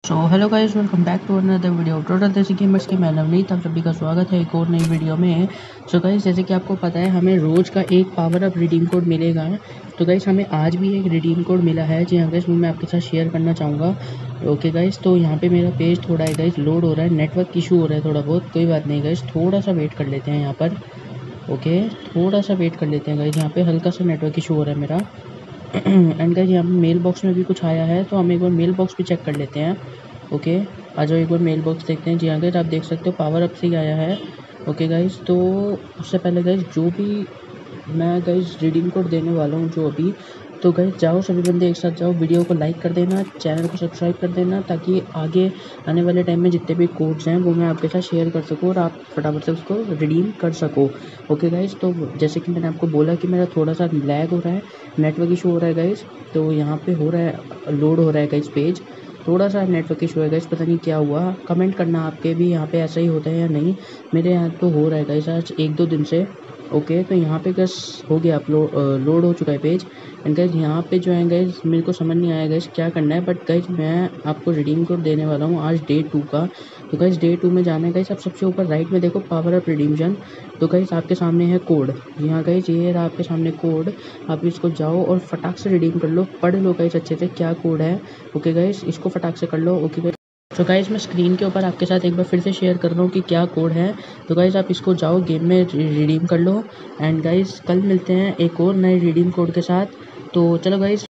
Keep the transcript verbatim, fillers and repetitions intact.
So hello guys, welcome back to another video total desi gamers की। मैं नवनीत, आप सभी का स्वागत है एक और नई वीडियो में। सो so गाइस, जैसे कि आपको पता है हमें रोज़ का एक पावर अप रिडीम कोड मिलेगा। तो गाइस हमें आज भी एक रिडीम कोड मिला है, जी हाँ गाइस, वो मैं आपके साथ शेयर करना चाहूँगा। ओके गाइस, तो यहाँ पे मेरा पेज थोड़ा है गाइस लोड हो रहा है, नेटवर्क इशू हो रहा है थोड़ा बहुत, कोई बात नहीं गाइस, थोड़ा सा वेट कर लेते हैं यहाँ पर। ओके, थोड़ा सा वेट कर लेते हैं गाइस, यहाँ पे हल्का सा नेटवर्क इशू हो रहा है मेरा। एंड गाइस यहाँ पे मेल बॉक्स में भी कुछ आया है, तो हम एक बार मेल बॉक्स भी चेक कर लेते हैं। ओके, आ जाओ एक बार मेल बॉक्स देखते हैं। जी हाँ गाइस, आप देख सकते हो पावर अप से ही आया है। ओके गाइस, तो उससे पहले गाइस जो भी मैं गाइस रिडीम कोड देने वाला हूँ जो अभी, तो गाइस जाओ सभी बंदे एक साथ जाओ, वीडियो को लाइक कर देना, चैनल को सब्सक्राइब कर देना, ताकि आगे आने वाले टाइम में जितने भी कोड्स हैं वो मैं आपके साथ शेयर कर सकूँ और आप फटाफट से उसको रिडीम कर सको। ओके गाइस, तो जैसे कि मैंने आपको बोला कि मेरा थोड़ा सा लैग हो रहा है, नेटवर्क इशू हो रहा है गाइस, तो यहाँ पे हो रहा है, लोड हो रहा है गाइस पेज, थोड़ा सा नेटवर्क इशू है गाइस, पता नहीं क्या हुआ। कमेंट करना आपके भी यहाँ पे ऐसा ही होता है या नहीं। मेरे यहाँ तो हो रहा है गाइस आज एक दो दिन से। ओके, तो यहाँ पे गैस हो गया अपलोड, लोड हो चुका है पेज। एंड गाइस यहाँ पे जो है गाइस मेरे को समझ नहीं आया गाइस क्या करना है, बट गाइस मैं आपको रिडीम कोड देने वाला हूँ आज डे टू का। तो गाइस डे टू में जाना है गाइस, आप सबसे ऊपर राइट में देखो पावर अप रिडीमशन। तो गाइस आपके सामने है कोड, जी हाँ गाइस ये रहा आपके सामने कोड। आप इसको जाओ और फटाक से रिडीम कर लो, पढ़ लो गाइस अच्छे से क्या कोड है। ओके गाइस, इसको फटाक से कर लो। ओके गाइस, तो गाइस मैं स्क्रीन के ऊपर आपके साथ एक बार फिर से शेयर कर रहा हूँ कि क्या कोड है। तो गाइस आप इसको जाओ गेम में रिडीम कर लो। एंड गाइस कल मिलते हैं एक और नए रिडीम कोड के साथ। तो चलो गाइस।